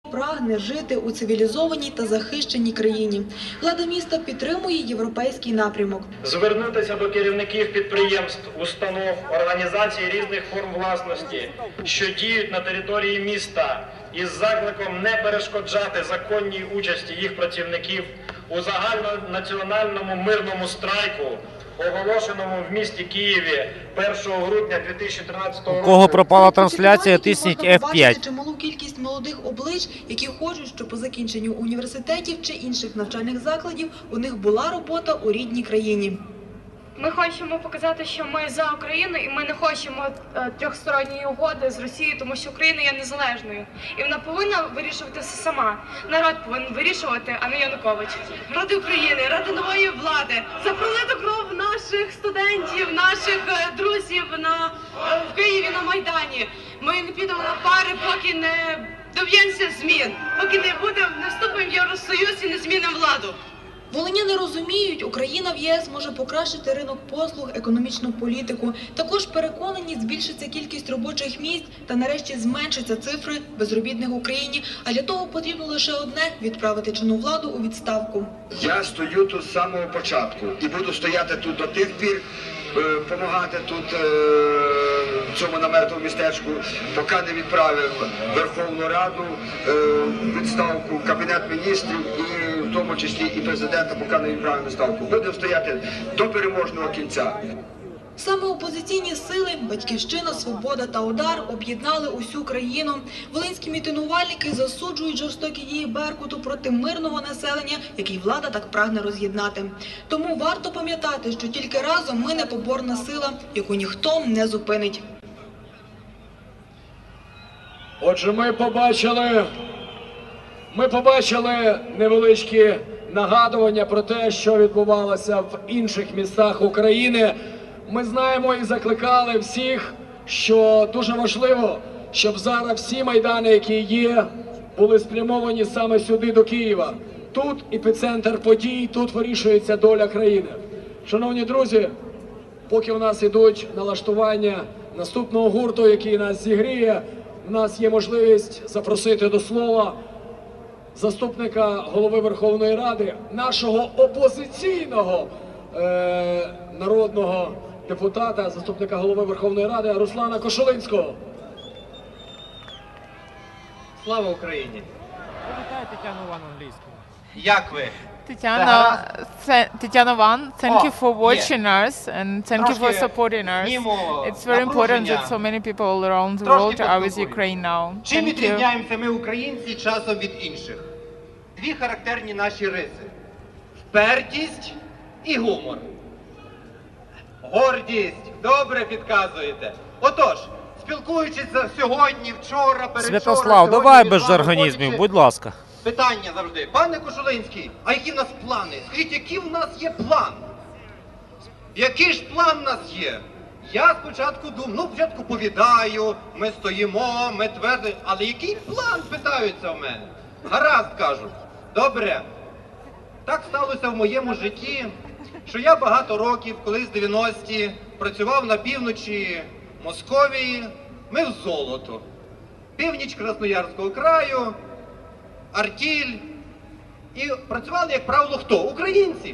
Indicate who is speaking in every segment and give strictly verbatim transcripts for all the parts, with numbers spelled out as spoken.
Speaker 1: прагне жити у цивілізованій та захищеній країні. Влада міста підтримує європейський напрямок.
Speaker 2: Звернутися до керівників підприємств, установ, організацій різних форм власності, що діють на території міста, із закликом не перешкоджати законній участі їх працівників у загальнонаціональному мирному страйку, оголошеному в місті Києві першого грудня дві тисячі тринадцятого року.
Speaker 3: У кого пропала трансляція, тисніть еф п'ять.
Speaker 1: Чималу кількість молодих облич, які хочуть, щоб по закінченню університетів чи інших навчальних закладів у них була робота у рідній країні.
Speaker 4: Ми хочемо показати, що ми за Україну і ми не хочемо е, трьохсторонньої угоди з Росією, тому що Україна є незалежною. І вона повинна вирішувати все сама. Народ повинен вирішувати, а не Янукович.
Speaker 5: Ради України, ради нової влади, за пролиту кров наших студентів, наших е, друзів на, е, в Києві на Майдані. Ми не підемо на пари, поки не доб'ємося змін, поки не будемо, не вступимо в Євросоюз і не змінимо владу.
Speaker 1: Волиняни розуміють, Україна в ЄС може покращити ринок послуг, економічну політику. Також переконані, збільшиться кількість робочих місць та нарешті зменшаться цифри безробітних в Україні. А для того потрібно лише одне – відправити чинну владу у відставку.
Speaker 6: Я стою тут з самого початку і буду стояти тут до тих пір, допомагати тут в цьому наметовому містечку, поки не відправив Верховну Раду, відставку, Кабінет міністрів і в тому числі і президента, поки не відправив відставку. Будемо стояти до переможного кінця.
Speaker 1: Саме опозиційні сили «Батьківщина», «Свобода» та «Удар» об'єднали усю країну. Волинські мітингувальники засуджують жорстокі дії Беркуту проти мирного населення, який влада так прагне роз'єднати. Тому варто пам'ятати, що тільки разом ми непоборна сила, яку ніхто не зупинить.
Speaker 7: Отже, ми побачили, ми побачили невеличкі нагадування про те, що відбувалося в інших містах України. Ми знаємо і закликали всіх, що дуже важливо, щоб зараз всі майдани, які є, були спрямовані саме сюди, до Києва. Тут епіцентр подій, тут вирішується доля країни. Шановні друзі, поки у нас йдуть налаштування наступного гурту, який нас зігріє, у нас є можливість запросити до слова заступника голови Верховної Ради, нашого опозиційного е- народного депутата, заступника голови Верховної Ради Руслана Кошулинського.
Speaker 8: Слава Україні!
Speaker 3: Привітай Тетяну Ван англійською.
Speaker 8: Як ви?
Speaker 9: Tatiana, Tatiana Van, thank
Speaker 8: oh,
Speaker 9: you for watching
Speaker 8: yeah.
Speaker 9: us and thank you for supporting us. It's very important that so many people around the world are with Ukraine now.
Speaker 8: Чим
Speaker 9: Thank you.
Speaker 8: відрізняємося ми, українці, часом від інших? Дві характерні наші риси. Впертість і гумор. Гордість. Добре підказуєте. Отож, спілкуючись сьогодні, вчора, передвчора...
Speaker 3: Святослав, давай без жаргонізмів, будь ласка.
Speaker 8: Питання завжди. Пане Кошулинський, а які в нас плани? Скажіть, який в нас є план? Який ж план в нас є? Я спочатку думав, ну спочатку повідаю, ми стоїмо, ми твердо, але який план, питаються в мене? Гаразд, кажу. Добре. Так сталося в моєму житті, що я багато років, колись в дев'яності, працював на півночі Московії, мив золото. Північ Красноярського краю, Артіль. І працювали, як правило, хто? Українці.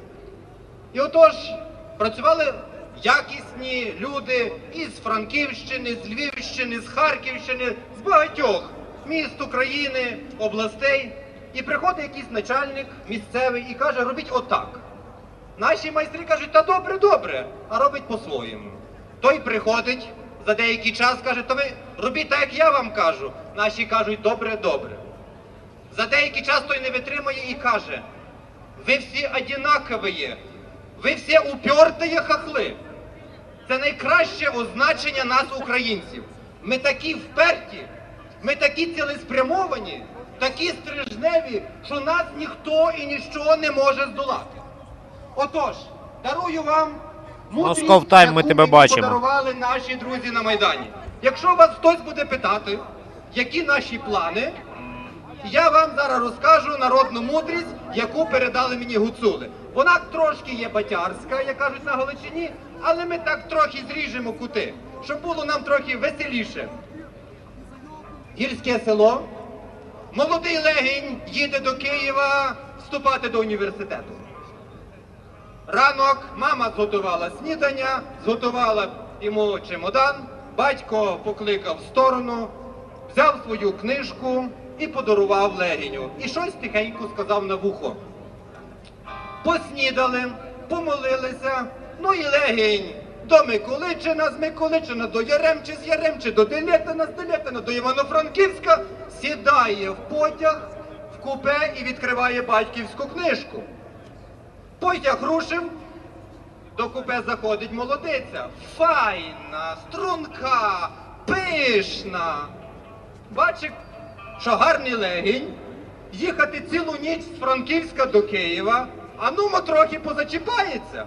Speaker 8: І отож, працювали якісні люди із Франківщини, з Львівщини, з Харківщини, з багатьох міст України, областей. І приходить якийсь начальник місцевий і каже, робіть отак. Наші майстри кажуть, та добре, добре, а робить по-своєму. Той приходить за деякий час, каже, то ви робіть так, як я вам кажу. Наші кажуть, добре, добре. За деякий час той не витримує і каже, ви всі однакові, ви всі упертые хахли. Це найкраще означення нас, українців. Ми такі вперті, ми такі цілеспрямовані, такі стрижневі, що нас ніхто і ніщо не може здолати. Отож, дарую вам мудрість,
Speaker 3: Moscow Time,
Speaker 8: яку
Speaker 3: ми тебе
Speaker 8: мені
Speaker 3: бачимо.
Speaker 8: подарували наші друзі на Майдані. Якщо вас хтось буде питати, які наші плани, я вам зараз розкажу народну мудрість, яку передали мені гуцули. Вона трошки є батярська, як кажуть на Галичині, але ми так трохи зріжемо кути, щоб було нам трохи веселіше. Гірське село, Молодий легінь їде до Києва вступати до університету. Ранок мама зготувала снідання, зготувала йому чемодан, батько покликав в сторону, взяв свою книжку і подарував легіню. І щось тихенько сказав на вухо. Поснідали, помолилися, ну і легінь до Миколичина, з Миколичина до Яремчі, з Яремчі до Делятина, з Делятина до Івано-Франківська, сідає в потяг, в купе і відкриває батьківську книжку. Потяг рушив, до купе заходить молодиця. Файна, струнка, пишна. Бачить, що гарний легінь, їхати цілу ніч з Франківська до Києва, а нумо трохи позачіпається.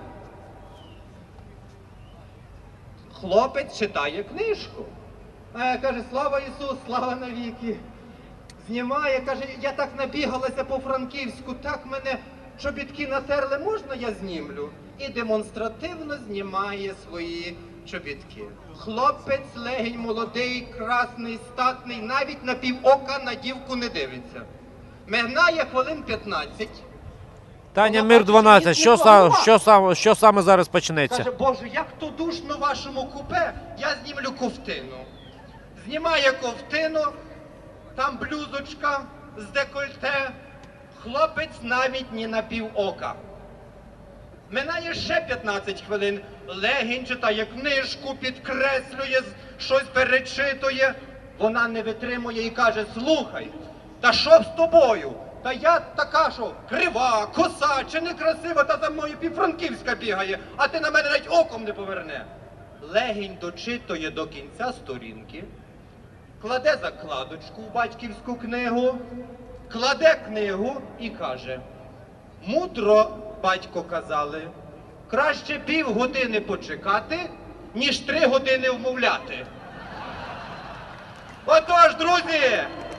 Speaker 8: Хлопець читає книжку. А каже, слава Ісус, слава навіки. Знімає, каже, я так набігалася по Франківську, так мене чобітки натерли, можна я знімлю? І демонстративно знімає свої чобітки. Хлопець, легінь, молодий, красний, статний, навіть на півока на дівку не дивиться. Мигнає хвилин п'ятнадцять.
Speaker 3: Таня, Мир дванадцять, що, сам, що, сам, що саме зараз почнеться?
Speaker 8: Каже, Боже, як то душно в вашому купе, я знімлю ковтину. Знімає ковтину, там блюзочка з декольте, хлопець навіть ні на півока. Минає ще п'ятнадцять хвилин, легінь читає книжку, підкреслює, щось перечитує. Вона не витримує і каже, слухай, та що з тобою? Та я така, що крива, коса, чи не красива, та за мною півфранківська бігає, а ти на мене навіть оком не поверне. Легінь дочитує до кінця сторінки, кладе закладочку в батьківську книгу, кладе книгу і каже, мудро, батько казали, краще півгодини почекати, ніж три години вмовляти. Отож, друзі,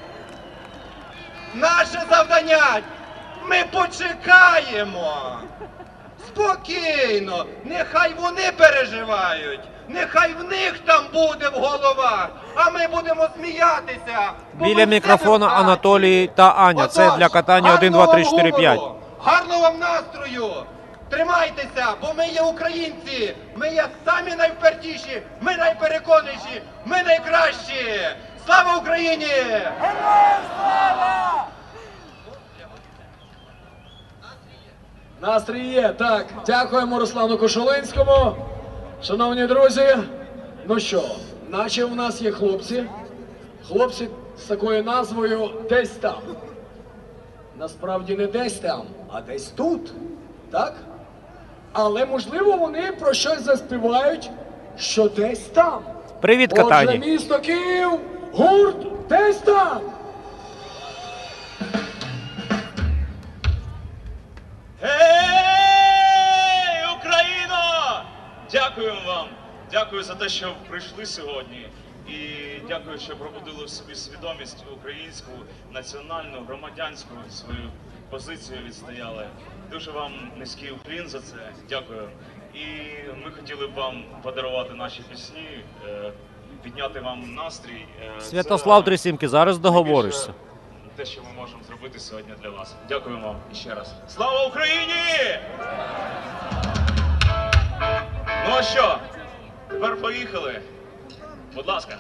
Speaker 8: наше завдання, ми почекаємо. Спокійно, нехай вони переживають, нехай в них там буде в головах, а ми будемо сміятися.
Speaker 3: Біля мікрофона Анатолій та Аня. Це для катання один, два, три, чотири, п'ять.
Speaker 8: Гарного вам настрою! Тримайтеся, бо ми є українці, ми є самі найвпертіші, ми найпереконаніші, ми найкращі! Слава Україні! Героям слава!
Speaker 7: Настрій є, так. Дякуємо Руслану Кошулинському. Шановні друзі, ну що, наче в нас є хлопці. Хлопці з такою назвою «Десь там». Насправді не десь там, а десь тут, так? Але, можливо, вони про щось заспівають, що десь там.
Speaker 3: Привіт,
Speaker 7: Отже,
Speaker 3: катані.
Speaker 7: місто Київ, гурт «Десь там».
Speaker 10: Гей, Україно! Дякую вам. Дякую за те, що прийшли сьогодні. І дякую, що пробудили в собі свідомість українську, національну, громадянську, свою позицію відстояли. Дуже вам низький уклін за це. Дякую. І ми хотіли б вам подарувати наші пісні, підняти вам настрій.
Speaker 3: Святослав Трисімки, зараз договоришся.
Speaker 10: Те, що ми можемо зробити сьогодні для вас. Дякую вам ще раз. Слава Україні! Ну а що? Тепер поїхали. Будь ласка.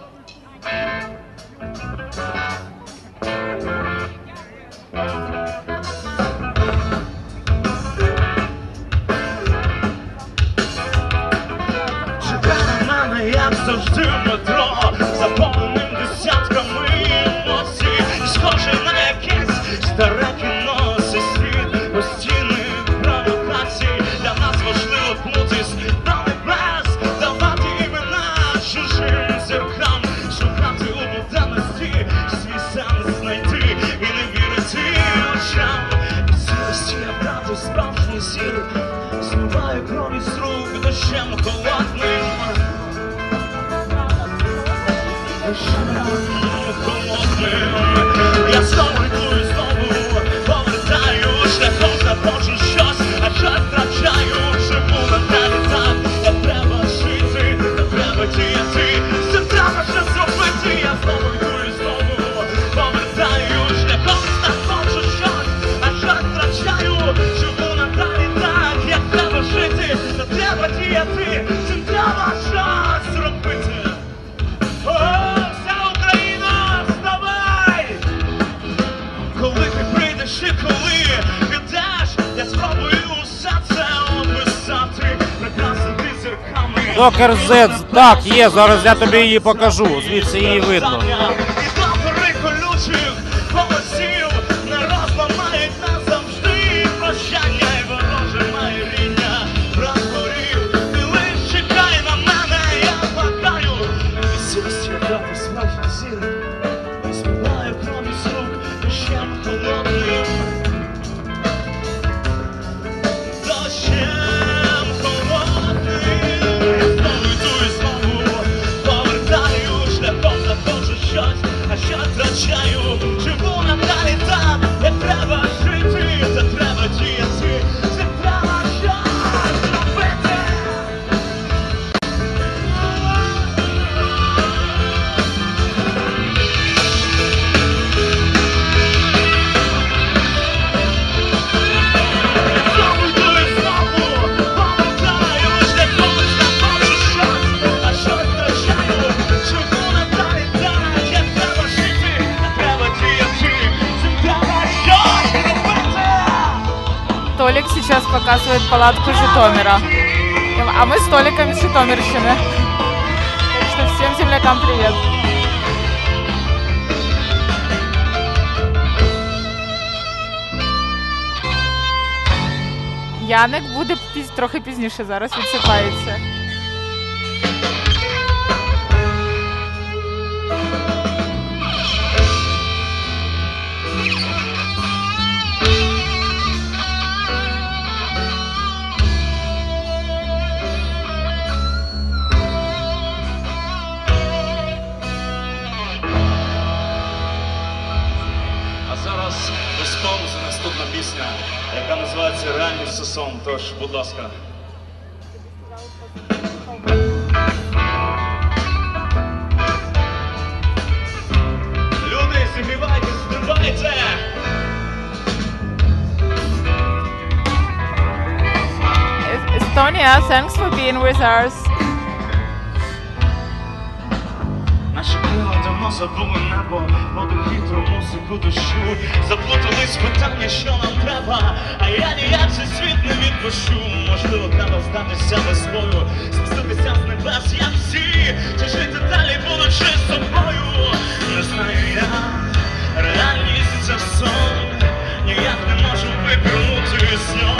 Speaker 10: Чекає на мене, як завжди в метро, заповненим десятками емоцій, схожий на якесь старе кіно, зі світ постійних провокацій. Для нас важливо пнутись до небес, давати імена чужим зіркам, шукати у буденності свій сенс знайти і не вірити очам. Від сірості я брати справжній зір, змиваю кров із рук дощем холодним. Дощем холодним. Я знову
Speaker 3: Докер Z, так, є, зараз я тобі її покажу, звідси її видно.
Speaker 10: І табори колючих голосів нараз ламають назавжди. Прощання й вороже майріння розгорів. Ти лиш чекай на мене, я гадаю. І сілась ядати справжній зір. Співаю крові з рук дощем холодним. Дощем холодним. Знову йду і знову повертаю. Шляхом знаходжу щось, а що втрачаю. Живу надалі там, де треба жити. Це треба діяти, це треба щось робити. Знову йду і знову повертаю. Шляхом знаходжу щось, а що втрачаю. Живу надалі там, де треба жити. Це треба діяти, це треба щось робити.
Speaker 9: Толик сейчас показывает палатку Житомира. А мы с Толиком из Житомирщины. Так что всем землякам привет. Яник буде піз- трохи пізніше зараз відсипається.
Speaker 10: А зараз без паузи наступна пісня, яка називається «Ранній сезон», тож, будь ласка. Люди, зігрівайте, стрибайте!
Speaker 9: Estonia, thanks for being with us.
Speaker 10: Наші крила давно забули небо, воду вітру, музику, дощу. Заплутались питання, що нам треба, а я ніяк цей світ не відпущу. Можливо, треба здатися весною, спуститися з небес, як всі, чи жити далі, будучи собою. Не знаю я, реальність це сон, ніяк не можу випірнути з нього.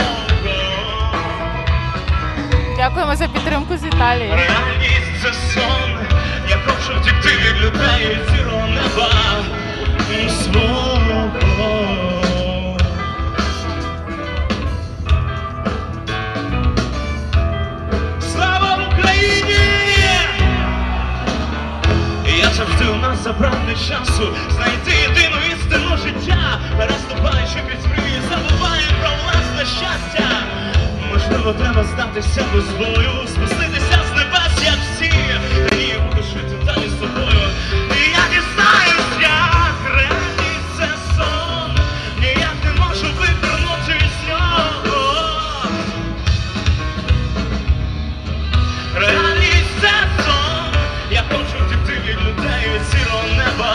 Speaker 9: Дякуємо за підтримку з Італії.
Speaker 10: Реальність це сон, я хочу втекти від людей від сірого неба свого. Слава Україні! Я завжди у нас забрати часу, знайти єдину істину життя, переступаючи під мрії, забуваємо про власне щастя. Можливо, треба здатися без бою, спуститися з небес, як всі. Та ні, я буду жити далі з собою. І я дізнаюсь, як реальність це сон, ніяк не можу вивернути з нього. Реальність це сон, я хочу втекти від людей від сірого неба.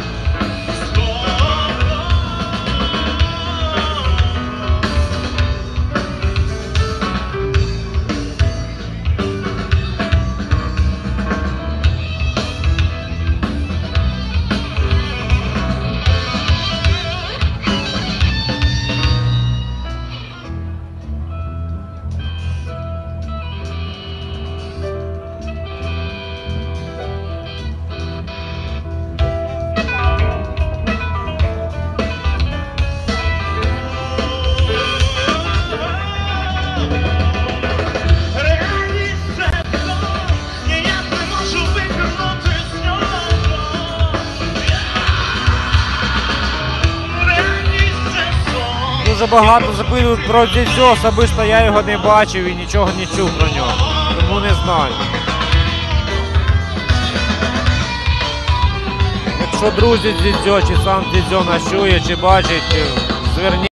Speaker 3: Дуже багато запитують про Дзідзьо, особисто я його не бачив і нічого не чув про нього, тому не знаю. Якщо друзі Дзідзьо, чи сам Дзідзьо нас чує, чи бачить, зверніть.